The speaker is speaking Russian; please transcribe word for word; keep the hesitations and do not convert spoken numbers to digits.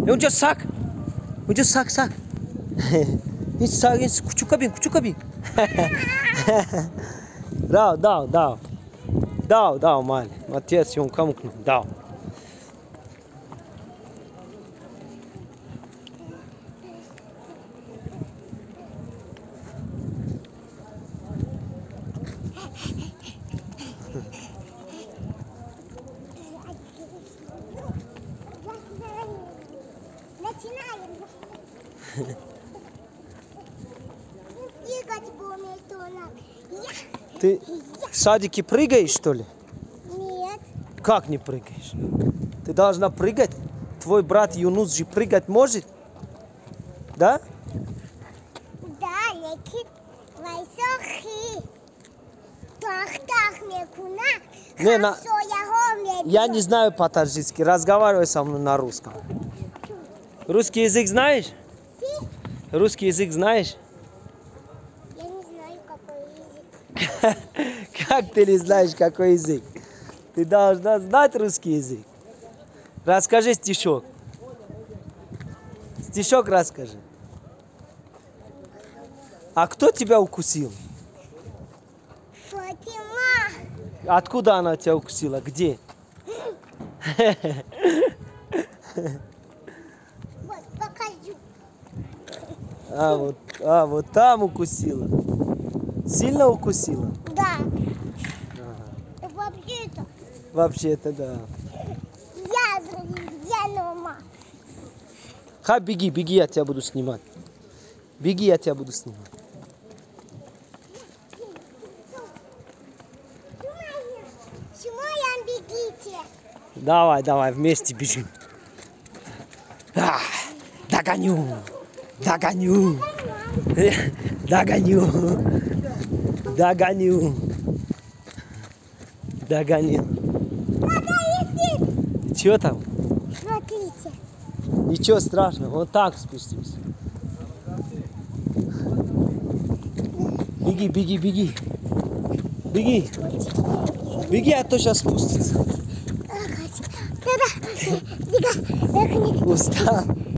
Önce sak. Önce sak sak. Hiç sak, hiç küçük kabin, küçük kabin. Dao, dao, dao. Dao, dao, mali. Matias, yon kamuknu, dao. Ты в садике прыгаешь, что ли? Нет. Как не прыгаешь? Ты должна прыгать. Твой брат Юнус же прыгать может? Да? Да, летит высокий. Так-так, мне куна. Не, на... Я, Я не знаю по-таджикски. Разговаривай со мной на русском. Русский язык знаешь? Русский язык знаешь? Я не знаю, какой язык. Как ты не знаешь, какой язык? Ты должна знать русский язык. Расскажи стишок. Стишок расскажи. А кто тебя укусил? Фатима. Откуда она тебя укусила? Где? Вот, покажу. А вот, а, вот там укусила. Сильно укусила? Да. Ага. Вообще-то. Вообще-то да. Я где дома? Ха, беги, беги, я тебя буду снимать. Беги, я тебя буду снимать. Шумоян, бегите. Давай, давай, вместе бежим. А, догоню, догоню, догоню, догоню, догоню. Чего там? Смотрите. Ничего страшного, вот так спустимся. Беги, беги, беги. Беги. Беги, а то сейчас спустится. Устал.